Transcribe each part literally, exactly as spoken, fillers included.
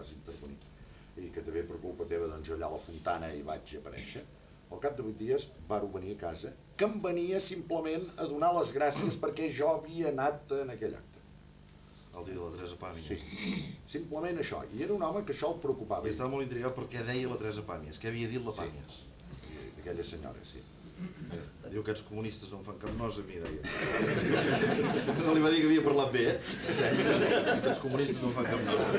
vas intervenir, i que també per culpa teva doncs allà a la Fontana hi vaig aparèixer, al cap de vuit dies vàreu venir a casa, que em venia simplement a donar les gràcies perquè jo havia anat en aquell acte. El dia de la Teresa Pàmies. Sí, simplement això. I era un home que això el preocupava. I estava molt intrigat per què deia la Teresa Pàmies, què havia dit la Pàmies. Sí, d'aquella senyora, sí. Eh, diu que aquests comunistes no em fan cap nosa a mi, deia. No li va dir que havia parlat bé, eh? Deia, aquests comunistes no em fan cap nosa.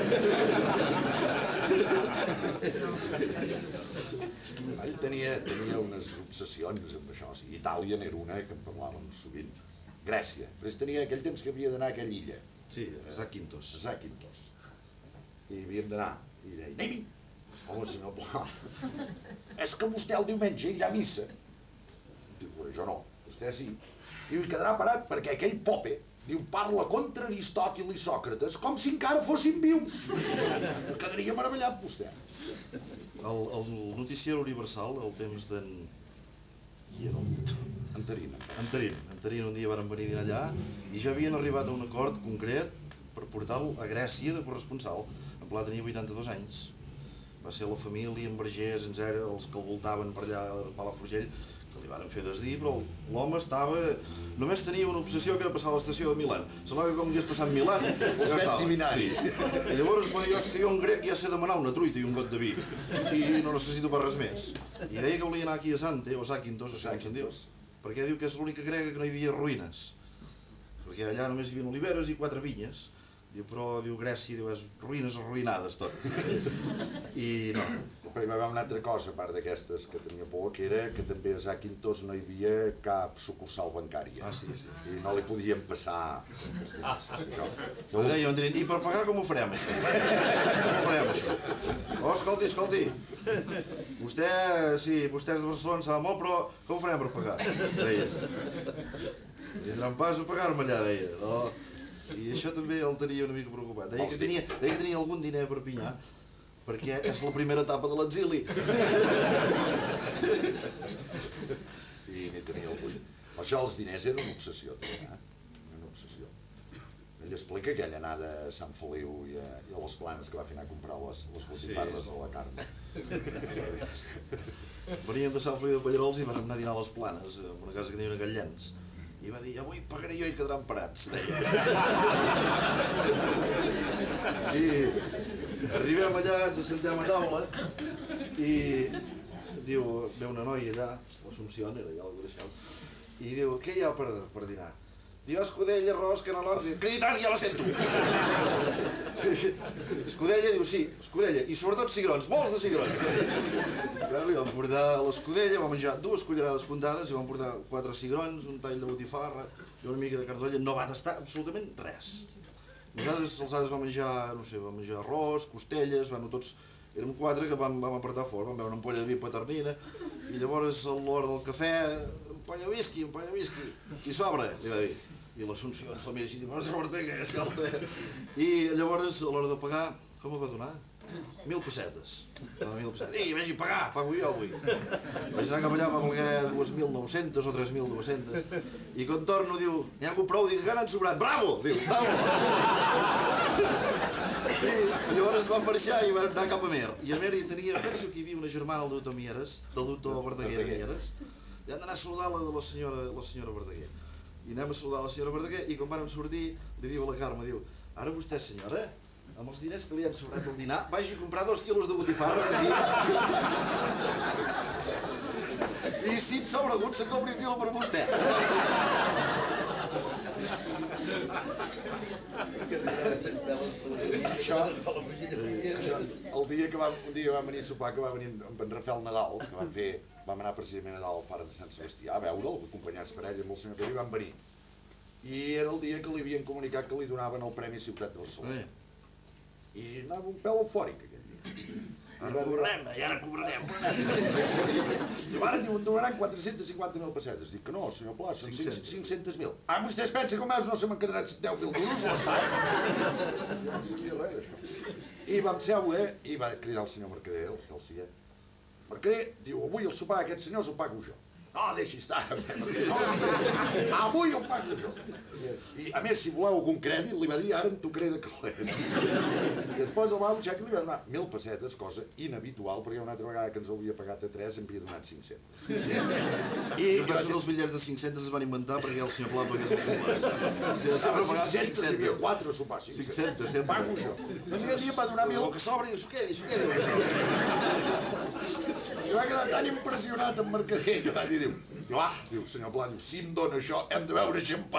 Ell tenia, tenia unes obsessions amb això. Sí. Itàlia n'era una que en parlàvem sovint. Grècia. Però tenia aquell temps que havia d'anar a aquella illa. Sí, a Zakynthos. A Zakynthos. I havíem d'anar. I deia, anem-hi! Home, senyor Pla, és que vostè el diumenge irà a missa. Diu, jo no, vostè sí. Diu, i quedarà parat perquè aquell Pope, diu, parla contra Aristòtil i Sòcrates com si encara fossin vius. Quedaria meravellat vostè. El, el noticiari universal, el temps d'en... Qui era el... Anterina. Anterina. Anterina un dia varen venir a dinar allà i ja havien arribat a un acord concret per portar-lo a Grècia de corresponsal. En Pla tenia vuitanta-dos anys. Va ser la família, en Vergés, en Zera, els que el voltaven per allà a Palafrugell, que li varen fer desdir, però l'home estava... Només tenia una obsessió que era passar a l'estació de Milan. Semblava que com hagués passat Milan, ja estava. Sí. I llavors, jo, jo en grec ja sé demanar una truita i un got de vi, i no necessito per res més. I deia que volia anar aquí a Sante, o Zakynthos, o sigui com se'n diu, perquè diu que és l'única grega que no hi havia ruïnes. Perquè allà només hi havia oliveres i quatre vinyes. Diu, però, diu, Grècia, diu, és ruïnes arruïnades, tot. I no. Però hi va haver una altra cosa, a part d'aquestes, que tenia por, que era que també a Zakynthos no hi havia cap sucursal bancària. Ah, sí, sí. I no li podien passar... Jo deia, i per pagar com ho farem, això? Com ho farem, això? Oh, escolti, escolti. Vostè, sí, vostè és de Barcelona, sabe molt, però com ho farem per pagar? Deia. Tindran pas a pagar-me allà, deia. No. I això també el tenia una mica preocupat. Deia que tenia, deia que tenia algun diner per pinyar, perquè és la primera etapa de l'exili. I n'hi tenia algun. Això dels diners era una obsessió, també, eh? Una obsessió. Ell explica aquella anada a Sant Feliu i a, i a les Planes que va fer anar a comprar les, les botifarres de la carn. Veníem de Sant Feliu de Pallarols i vam anar a dinar a les Planes, en una casa que tenia una Gallens. I va dir, avui pagaré jo i quedaran parats. I arribem allà, ens assentem a taula i diu, ve una noia allà, l'Assumpció era allà al Greixal, i diu, què hi ha per, per dinar? Diu, escudella, arròs, canelons... Que i tant, ja la sento! Escudella, diu, sí, escudella, i sobretot cigrons, molts de cigrons. Li vam portar l'escudella, vam menjar dues cullerades puntades i vam portar quatre cigrons, un tall de botifarra i una mica de carn, no va tastar absolutament res. Nosaltres els altres vam menjar, no sé, vam menjar arròs, costelles, bueno, tots... Érem quatre que vam, vam apretar fort, vam veure una ampolla de vi paternina i llavors a l'hora del cafè, ampolla de whisky, ampolla de whisky, i sobra, li va dir. I l'Assumpció ens la mira així, diu, no sé què, escolta. I llavors a l'hora de pagar, com el va donar? Mil pessetes. Mil pessetes. I vagi a pagar, pago jo avui. Vaig anar cap allà, vam pagar dues mil nou-centes o tres mil dues-centes. I quan torno diu, n'hi ha hagut prou, dic, que n'han sobrat. Bravo! Diu, bravo! I llavors vam marxar i vam anar cap a Mer. I a Mer hi tenia, penso que hi havia una germana del doctor Mieres, del doctor Verdaguer de Mieres, i han d'anar a saludar la de la senyora, la senyora Verdaguer. I anem a saludar la senyora Verdaguer i quan vàrem sortir li diu a la Carme, diu, ara vostè senyora, amb els diners que li han sobrat al dinar, vagi a comprar dos quilos de botifarres aquí. I si et sobra agut, se'n compri un quilo per vostè. Això, això, el dia que vam, un dia vam venir a sopar, que va venir amb en Rafael Nadal, que vam fer, vam anar precisament a dalt al Far de Sant Sebastià a veure'l, acompanyats per ell amb el senyor Pere, i vam venir. I era el dia que li havien comunicat que li donaven el Premi Ciutat de Barcelona. I anava un pèl eufòric aquell dia. Ara cobrarem, i ara cobrarem. I ara diuen, donaran quatre-centes cinquanta mil pessetes. Dic que no, senyor Pla, són cinc-centes mil. Ah, vostè es pensa que meus no se m'han quedat deu mil duros a l'estat? No sabia res, això. I vam seure i va cridar el senyor Mercader, el Celsià. Mercader, diu, avui el sopar d'aquests senyors el pago jo. No, deixi estar. Avui ho passo jo. I a més, si voleu algun crèdit, li va dir ara en tocaré de calent. I després el mal xec li va donar mil pessetes, cosa inhabitual, perquè una altra vegada que ens havia pagat a tres em havia donat cinc-cents. I penso que els bitllets de cinc-cents es van inventar perquè el senyor Pla pagués els sopars. Sempre pagava cinc-cents, hi havia quatre sopars. cinc-cents, sempre. Pago jo. Doncs aquell dia va donar mil... El que sobri, s'ho quedi, s'ho quedi. I va quedar tan impressionat amb Mercader que va dir, diu, diu, ah, diu, senyor Pla, diu, si em dóna això, hem de veure xampà.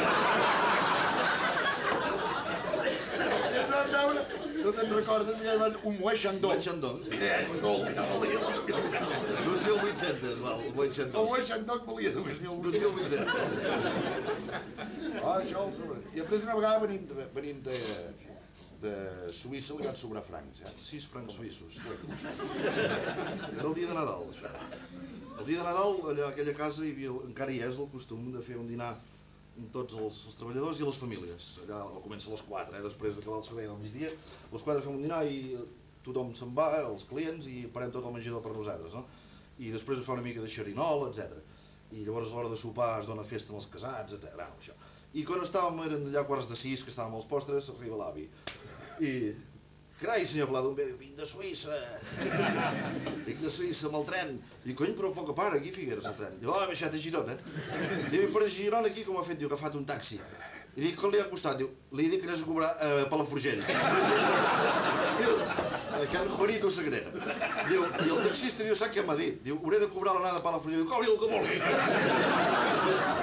I ens vam veure, tu te'n recordes, que vas un Moët Chandon. Moët Chandon, sí. Eh, sol, que valia dos mil euros. dos mil vuit-cents, val, el Moët Chandon. El Moët Chandon valia dos mil vuit-cents. Ah, això el sobre. I després una vegada venint de, venint de, de Suïssa li van sobrar francs, eh? Sis francs suïssos. Era el dia de Nadal, això. El dia de Nadal, allà a aquella casa, hi havia, encara hi és el costum de fer un dinar amb tots els, els treballadors i les famílies. Allà comença a les quatre, eh, després d'acabar el servei del migdia. A les quatre fem un dinar i tothom se'n va, els clients, i parem tot el menjador per nosaltres, no? I després es fa una mica de xerinol, etcètera. I llavors a l'hora de sopar es dona festa als casats, etcètera. No, això. I quan estàvem, eren allà quarts de sis, que estàvem als postres, arriba l'avi. I... Carai, senyor Pla, d'on ve? Diu, vinc de Suïssa. Vinc de Suïssa amb el tren. Diu, cony, però poca part, aquí Figueres, el tren. Diu, oh, he baixat a Girona. Diu, per a Girona aquí com ha fet? Diu, que ha agafat un taxi. I dic, com li ha costat? Diu, li dic que anés a cobrar a Palafrugell. Diu, Can Juanito Sagrera. Diu, i el taxista diu, sap què m'ha dit? Diu, hauré de cobrar l'anada a Palafrugell. Diu, cobri el que vulgui.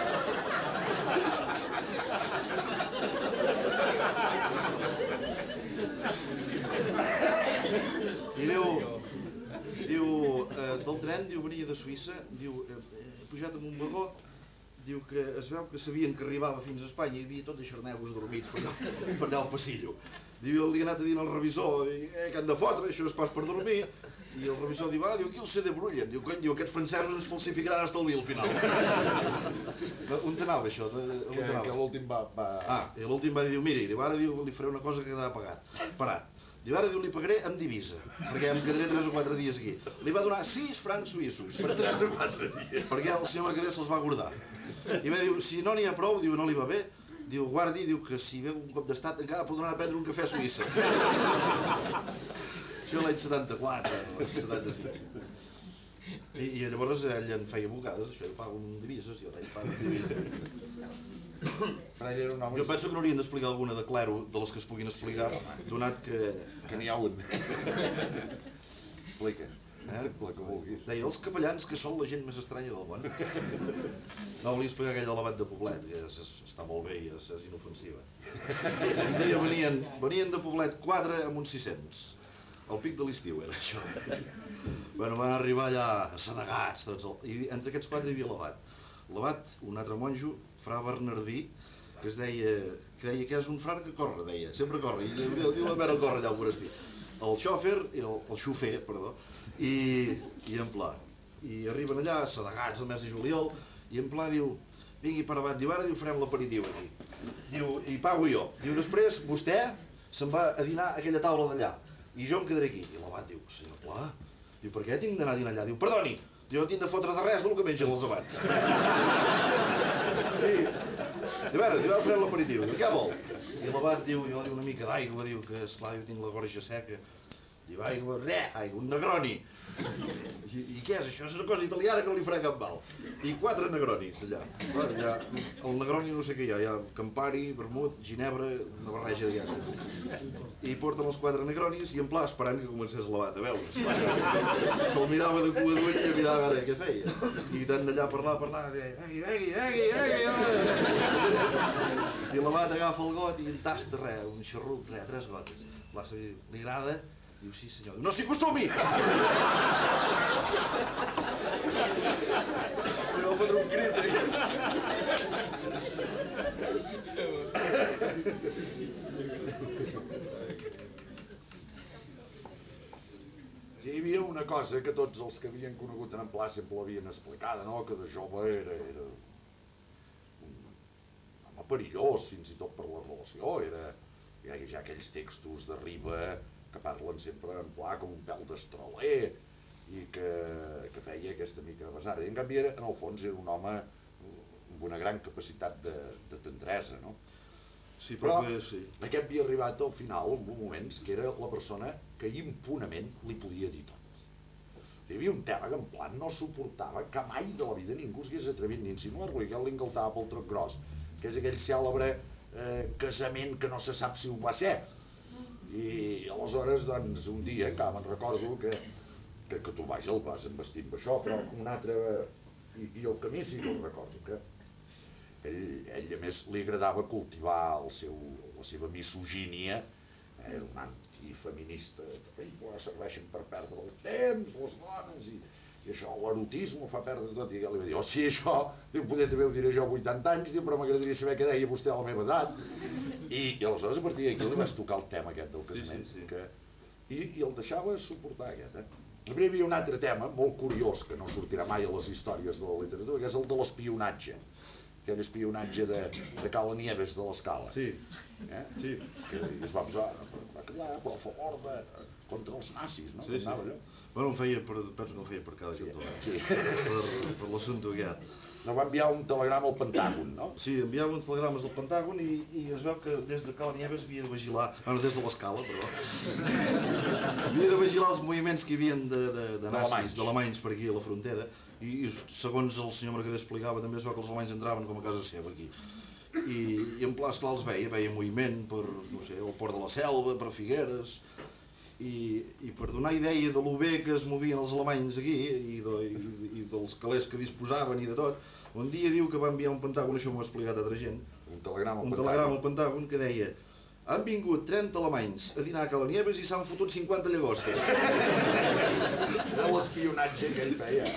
I diu, diu, eh, del tren, diu, venia de Suïssa, diu, eh, he pujat en un vagó, diu que es veu que sabien que arribava fins a Espanya i hi havia tot de xarnegos dormits per allà, per allà al passillo. Diu, li ha anat a dir al revisor, eh, que han de fotre, això és pas per dormir, i el revisor diu, ah, diu, aquí el C D brullen, diu, cony, diu, aquests francesos ens falsificaran hasta el vi al final. On t'anava això? Que l'últim va... Ah, i l'últim va dir, miri, diu, ara diu, li faré una cosa que quedarà pagat, parat. Diu, ara diu, li pagaré amb divisa, perquè em quedaré tres o quatre dies aquí. Li va donar sis francs suïssos. Per tres o quatre dies. Perquè el senyor Mercader se'ls va guardar. I va dir, si no n'hi ha prou, diu, no li va bé, diu, guardi, diu, que si ve un cop d'estat encara podrà anar a prendre un cafè a Suïssa. Això l'any setanta-quatre, setanta-cinc. I, I llavors ell en feia bocades, això, jo pago amb divises, jo ell pago amb divises. Jo penso que n'haurien d'explicar alguna de clero, de les que es puguin explicar, donat que... Que n'hi ha un. Explica. Eh? La que vulguis. Deia, els capellans que són la gent més estranya del món. No, volia explicar aquell elevat de Poblet, que és, és, està molt bé i és, és inofensiva. Un dia venien, venien de Poblet quatre amb uns sis-cents. El pic de l'estiu era això. Bueno, van arribar allà assedegats tots, el... i entre aquests quatre hi havia l'abat. L'abat, un altre monjo, fra Bernardí, que es deia, que deia que és un frare que corre, deia, sempre corre, i diu, diu la mera corre allà al monestir. El xòfer, el, el xofer, perdó, i, i en Pla. I arriben allà, assedegats el mes de juliol, i en Pla diu, vingui per abat, diu, ara diu, farem l'aperitiu aquí. Diu, i pago jo. Diu, després, vostè se'n va a dinar a aquella taula d'allà, i jo em quedaré aquí. I l'abat diu, senyor Pla, diu, per què tinc d'anar a dinar allà? Diu, perdoni, jo no tinc de fotre de res del que mengen els abats. I, diu, ara, diu, ara farem l'aperitiu. Diu, què vol? I l'abat diu, jo diu una mica d'aigua, diu que, esclar, jo tinc la gorja seca. Diu, aigua, re, aigua, un negroni. I, I què és això? És una cosa italiana que no li farà cap mal. I quatre negronis allà. Clar, allà el negroni no sé què hi ha, hi ha Campari, vermut, ginebra, una barreja d'aquestes. I porten els quatre negronis i en Pla esperant que comencés l'abat a veure. Se'l mirava de cua d'ull i mirava a veure què feia. I tant d'allà a parlar, a parlar, deia, egui, egui, egui, egui. I l'abat agafa el got i en tasta res, un xarrup, res, tres gotes. Pla se li diu, li agrada? Diu, sí senyor. No s'hi acostumi! Li va fotre un crit, eh? Hi havia una cosa que tots els que havien conegut en Pla sempre l'havien explicada, no? Que de jove era, era un home perillós, fins i tot per la relació. Era, hi ha ja aquells textos de Riba que parlen sempre en Pla com un pèl d'estraler, i que feia aquesta mica besada. I en canvi, en el fons, era un home amb una gran capacitat de tendresa, no? Però aquest havia arribat al final, en moments, que era la persona que impunament li podia dir tot. Hi havia un tema que en plan no suportava que mai de la vida ningú s'hagués atrevit ni a insinuar-lo, i que l'engaltava pel tronc gros, que és aquell cèlebre casament que no se sap si ho va ser. I aleshores, doncs, un dia, encara me'n recordo que que tu, vaja, el vas embestir amb això, però un altre, i el camí sí que el recordo, que ell, a més, li agradava cultivar la seva misogínia, era un antifeminista, serveixen per perdre el temps, les dones, i això, l'erotisme ho fa perdre tot, i ell li va dir, oh, sí, això, poder també ho diré jo a vuitanta anys, però m'agradaria saber què deia vostè a la meva edat, i aleshores, a partir d'aquí, li vas tocar el tema aquest del casament, i el deixava suportar, aquest, eh? Després hi havia un altre tema molt curiós, que no sortirà mai a les històries de la literatura, que és el de l'espionatge. Aquell espionatge de Cala Nieves de l'Escala. Sí, sí. Que es va posar, va quedar a favor de... contra els nazis, no? Sí, sí. Bueno, penso que ho feia per cada cantó. Sí. Per l'assumpte aquest. No va enviar un telegrama al Pentàgon, no? Sí, enviava uns telegrames al Pentàgon i es veu que des de Cala Nieves havia de vigilar, bueno, des de l'Escala, perdó, havia de vigilar els moviments que hi havia de nazis, d'alemanys per aquí a la frontera, i segons el senyor Mercader explicava també es veu que els alemanys entraven com a casa seva aquí. I en pla, esclar, els veia, veia moviment per, no sé, el Port de la Selva, per Figueres, i per donar idea de lo bé que es movien els alemanys aquí i dels calés que disposaven i de tot, un dia diu que va enviar un Pentàgon, això m'ho ha explicat altra gent, un telegrama al Pentàgon que deia: han vingut trenta alemanys a dinar a Cala Nieves i s'han fotut cinquanta llagostes. L'espionatge que ell feia.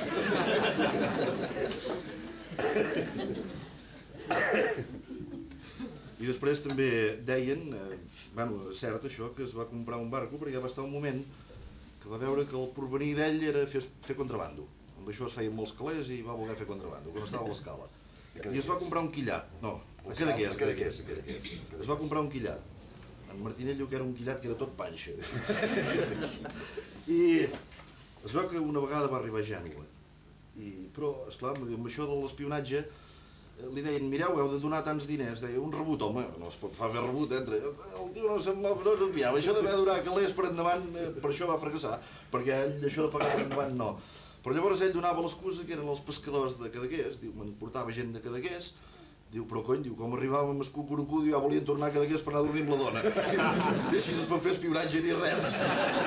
I després també deien, bueno, és cert això, que es va comprar un barco perquè va estar un moment que va veure que el porvenir d'ell era fer contrabando. Amb això es feien molts calés i va voler fer contrabando, quan estava a l'Escala. I es va comprar un quillat, no, a Cadaqués, a Cadaqués. Es va comprar un quillat. En Martinell diu que era un quillat que era tot panxa. I es veu que una vegada va arribar a Gènova. Però, esclar, amb això de l'espionatge, li deien, mireu, heu de donar tants diners. Deia, un rebut, home, no es pot fer rebut, entra. El tio no semblava, no enviava. Això d'haver de donar calés per endavant, per això va fracassar, perquè ell això de pagar per endavant no. Però llavors ell donava l'excusa que eren els pescadors de Cadaqués, diu, me'n portava gent de Cadaqués, diu, però cony, diu, com arribàvem a Escucurucú, diu, ja volien tornar a Cadaqués per anar a dormir amb la dona. I així es va fer espionatge ni res.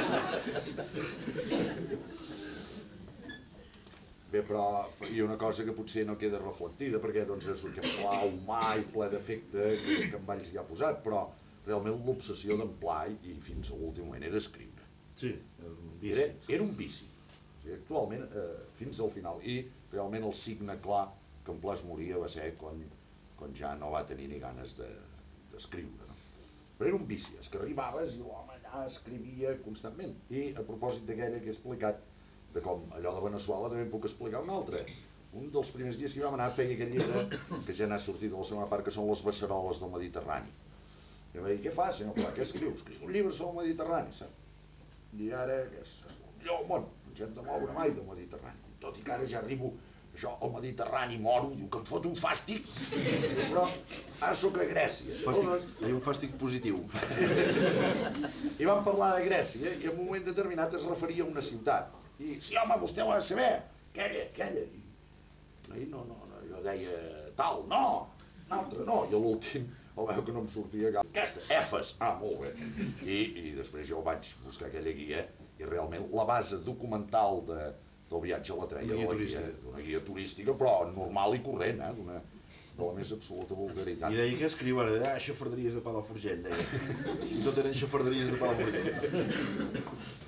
Bé, però hi ha una cosa que potser no queda reflectida, perquè és un Pla humà i ple d'efecte que en Valls hi ha posat, però realment l'obsessió d'en Pla, i fins a l'últim moment, era escriure. Sí, era un vici. Actualment, fins al final. I realment el signe clar que en Pla es moria va ser quan ja no va tenir ni ganes d'escriure. Però era un vici, és que arribaves i l'home allà escrivia constantment. I a propòsit d'aquella que he explicat, de com allò de Veneçuela, també puc explicar un altre. Un dels primers dies que hi vam anar feia aquell llibre, que ja n'ha sortit de la segona part, que són les beceroles del Mediterrani. I em va dir, què fas, senyor Pla, què escrius? Escrius un llibre sobre el Mediterrani, saps? I ara, que és el millor del món, no ens hem de moure mai del Mediterrani. Tot i que ara ja arribo, això, al Mediterrani moro, diu que em fot un fàstic, però ara sóc a Grècia. Hi ha un fàstic positiu. I vam parlar de Grècia i en un moment determinat es referia a una ciutat. I, sí, home, vostè ho ha de saber, aquella, aquella. I no, no, jo deia, tal, no, un altre, no. I a l'últim, el veu que no em sortia cap. Aquesta, Efes, ah, molt bé. I després jo vaig buscar aquella guia i realment la base documental del viatge la treia d'una guia turística, però normal i corrent, d'una de la més absoluta vulgaritat. I deia, què escriu ara? Ah, xafarderies de Palafrugell, deia. I tot eren xafarderies de Palafrugell.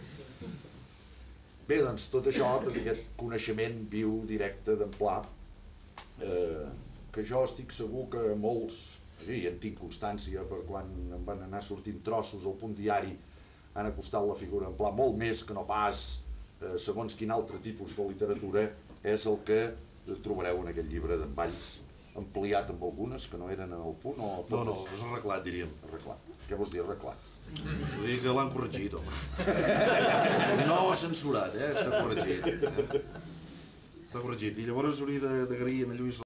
Bé, doncs tot això, tot aquest coneixement viu directe d'en Pla, que jo estic segur que molts, i en tinc constància per quan em van anar sortint trossos al Punt Diari, han acostat la figura d'en Pla, molt més que no pas segons quin altre tipus de literatura, és el que trobareu en aquest llibre d'en Valls, ampliat amb algunes que no eren en el punt o... No, no, és arreglat, diríem. Arreglat. Què vols dir, arreglat? Vull dir que l'han corregit, home. No censurat, eh? Està corregit. Eh? Està corregit. I llavors hauria d'agrair a en Lluís